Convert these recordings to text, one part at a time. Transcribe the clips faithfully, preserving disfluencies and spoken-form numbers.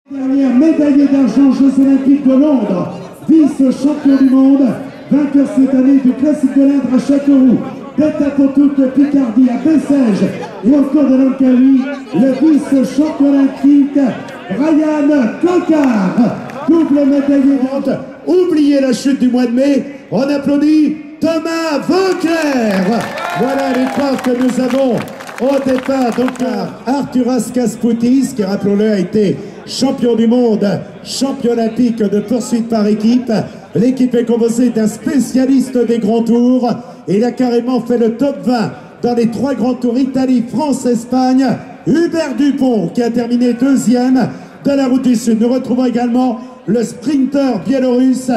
Dernière médaillé d'argent Jeux Olympiques de Londres, vice-champion du monde, vainqueur cette année du classique de l'Indre à Châteauroux, d'étape au Tour de Picardie à Bessèges et encore de l'Ancahui, le vice-champion olympique Brian Coquard, double médaillé d'argent. Oubliez la chute du mois de mai, on applaudit Thomas Vauclair. Voilà les trois que nous avons au départ. Donc Arturas Kasputis, qui rappelons-le a été champion du monde, champion olympique de poursuite par équipe. L'équipe est composée d'un spécialiste des grands tours. Il a carrément fait le top vingt dans les trois grands tours Italie, France, Espagne. Hubert Dupont qui a terminé deuxième de la route du Sud. Nous retrouvons également le sprinter biélorusse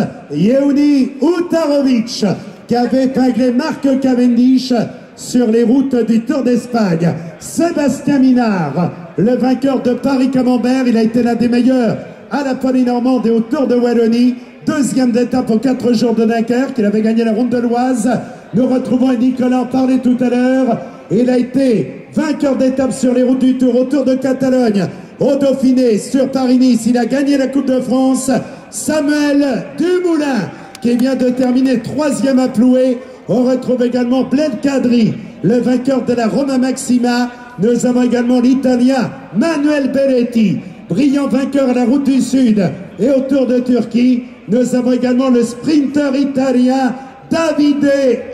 Yeuni Utarovic qui avait épinglé Marc Cavendish sur les routes du Tour d'Espagne. Sébastien Minard, le vainqueur de Paris-Camembert, il a été l'un des meilleurs à la Polynormande et au Tour de Wallonie. Deuxième d'étape aux quatre jours de Dunkerque, il avait gagné la Ronde de l'Oise. Nous retrouvons Nicolas en parlait tout à l'heure. Il a été vainqueur d'étape sur les routes du Tour, au Tour de Catalogne, au Dauphiné, sur Paris-Nice. Il a gagné la Coupe de France. Samuel Dumoulin, qui vient de terminer troisième à Ploué. On retrouve également Blaise Cadry, le vainqueur de la Roma Maxima. Nous avons également l'Italien Manuel Belletti, brillant vainqueur à la Route du Sud et au Tour de Turquie. Nous avons également le sprinter italien Davide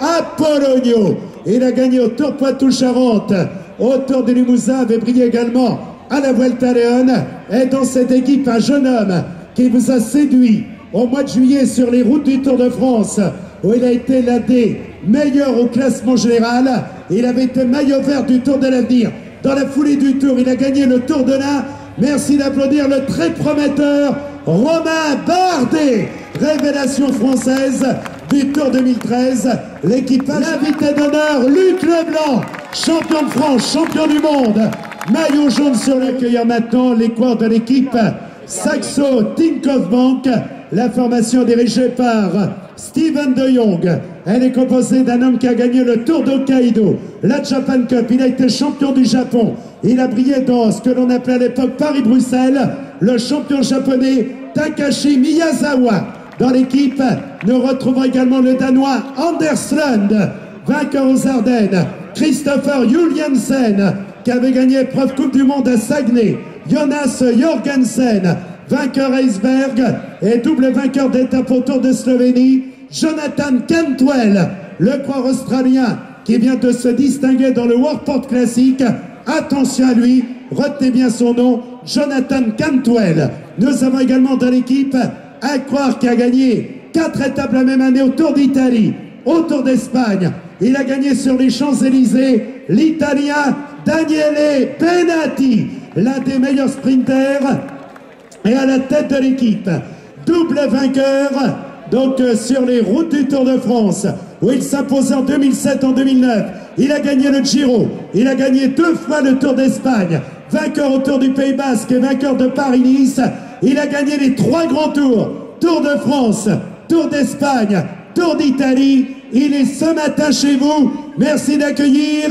Apollonio. Il a gagné au Tour Poitou-Charentes, au Tour du Limousin, avait brillé également à la Vuelta à León. Et dans cette équipe, un jeune homme qui vous a séduit au mois de juillet sur les routes du Tour de France, où il a été l'un des meilleurs au classement général. Il avait été maillot vert du Tour de l'Avenir. Dans la foulée du Tour, il a gagné le Tour de l'Ain. Merci d'applaudir le très prometteur Romain Bardet, révélation française du Tour deux mille treize. L'équipage, l'invité d'honneur, Luc Leblanc, champion de France, champion du monde, maillot jaune sur l'accueillir maintenant les coureurs de l'équipe Saxo Tinkoff Bank. La formation dirigée par Steven de Jong. Elle est composée d'un homme qui a gagné le Tour d'Hokkaido, la Japan Cup. Il a été champion du Japon. Il a brillé dans ce que l'on appelait à l'époque Paris-Bruxelles. Le champion japonais Takashi Miyazawa. Dans l'équipe, nous retrouvons également le Danois Anders Lund, vainqueur aux Ardennes. Christopher Juliansen, qui avait gagné épreuve Coupe du Monde à Saguenay. Jonas Jorgensen, vainqueur à Iceberg et double vainqueur d'étape au Tour de Slovénie. Jonathan Cantwell, le coureur australien qui vient de se distinguer dans le Worldport Classic. Attention à lui, retenez bien son nom, Jonathan Cantwell. Nous avons également dans l'équipe un coureur qui a gagné quatre étapes la même année au Tour d'Italie, au Tour d'Espagne. Il a gagné sur les Champs-Élysées, l'Italien Daniele Benatti, l'un des meilleurs sprinters et à la tête de l'équipe. Double vainqueur donc euh, sur les routes du Tour de France, où il s'imposait en deux mille sept, en deux mille neuf. Il a gagné le Giro, il a gagné deux fois le Tour d'Espagne, vainqueur au Tour du Pays Basque et vainqueur de Paris-Nice. Il a gagné les trois grands tours, Tour de France, Tour d'Espagne, Tour d'Italie. Il est ce matin chez vous. Merci d'accueillir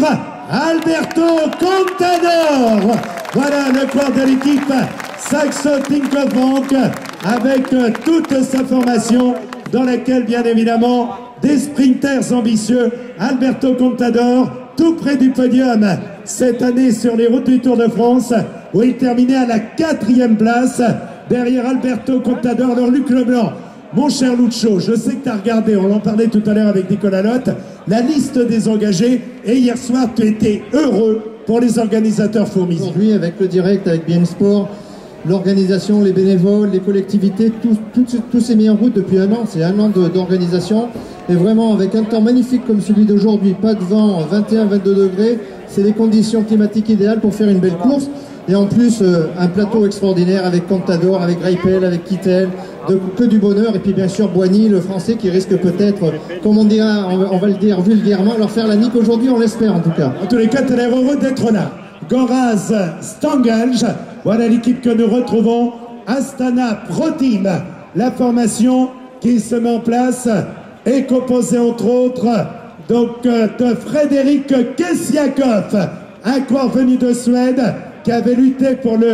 Alberto Contador. Voilà le corps de l'équipe Saxo Tinkoff Bank avec euh, toute sa formation dans laquelle bien évidemment des sprinters ambitieux. Alberto Contador tout près du podium cette année sur les routes du Tour de France, où il terminait à la quatrième place derrière Alberto Contador. Alors Luc Leblanc, mon cher Lucho, je sais que tu as regardé, on en parlait tout à l'heure avec Nicolas Lotte, la liste des engagés, et hier soir tu étais heureux pour les organisateurs fourmis. Aujourd'hui, avec le direct, avec Bien Sport, l'organisation, les bénévoles, les collectivités, tous, tous, tous s'est mis en route depuis un an. C'est un an d'organisation. Et vraiment, avec un temps magnifique comme celui d'aujourd'hui, pas de vent, vingt et un à vingt-deux degrés, c'est les conditions climatiques idéales pour faire une belle course. Et en plus, euh, un plateau extraordinaire avec Contador, avec Greipel, avec Kittel, de, que du bonheur. Et puis bien sûr, Boigny, le français, qui risque peut-être, comme on dira, on, on va le dire vulgairement, leur faire la nique aujourd'hui, on l'espère en tout cas. En tous les cas, tu as l'air heureux d'être là. Goraz Stangelj, voilà l'équipe que nous retrouvons. Astana Pro Team, la formation qui se met en place est composée entre autres donc de Frédéric Kessiakoff, un coureur venu de Suède qui avait lutté pour le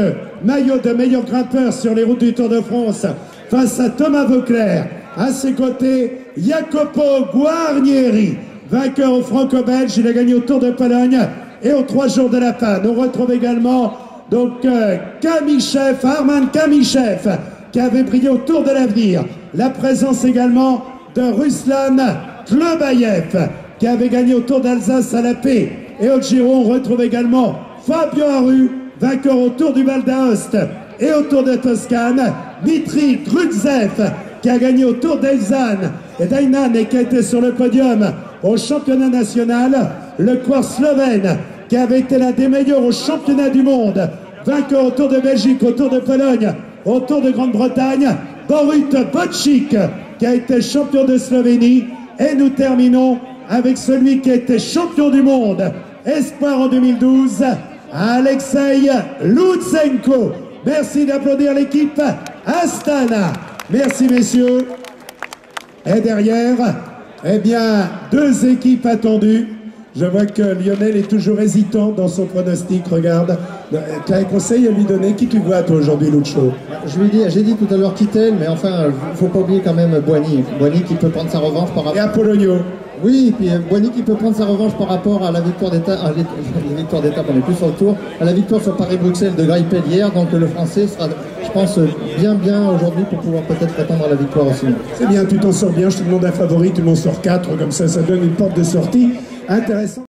maillot de meilleur grimpeur sur les routes du Tour de France face à Thomas Vauclair. À ses côtés, Jacopo Guarnieri, vainqueur au franco-belge. Il a gagné au Tour de Pologne et aux trois jours de la Panne. On retrouve également donc euh, Kamichev, Arman Kamichev, qui avait brillé au Tour de l'Avenir. La présence également de Ruslan Tlobayev, qui avait gagné au Tour d'Alsace à la Paix. Et au Giro, on retrouve également Fabio Aru, vainqueur au Tour du Val d'Aoste et au Tour de Toscane. Dmitri Grudzev, qui a gagné au Tour d'Elzane et d'Ainan et qui a été sur le podium au championnat national. Le coureur slovène, qui avait été l'un des meilleurs au championnat du monde, vainqueur au Tour de Belgique, au Tour de Pologne, au Tour de Grande-Bretagne. Borut Bocic, qui a été champion de Slovénie. Et nous terminons avec celui qui a été champion du monde, espoir en deux mille douze, Alexei Lutsenko. Merci d'applaudir l'équipe Astana. Merci messieurs. Et derrière, eh bien, deux équipes attendues. Je vois que Lionel est toujours hésitant dans son pronostic. Regarde, tu as un conseil à lui donner. Qui tu vois toi aujourd'hui, Lucho? Je lui dis, j'ai dit tout à l'heure Kittel, mais enfin, il faut pas oublier quand même Boigny. Boigny qui peut prendre sa revanche par rapport... Et Apollonio. Oui, et puis Boigny qui peut prendre sa revanche par rapport à la victoire d'étape, à la victoire d'étape, on est plus sur le Tour, à la victoire sur Paris-Bruxelles de Greipel hier. Donc le Français sera, je pense, bien bien aujourd'hui pour pouvoir peut-être prétendre à la victoire aussi. C'est bien, tu t'en sors bien. Je te demande un favori, tu m'en sors quatre, comme ça, ça donne une porte de sortie intéressante.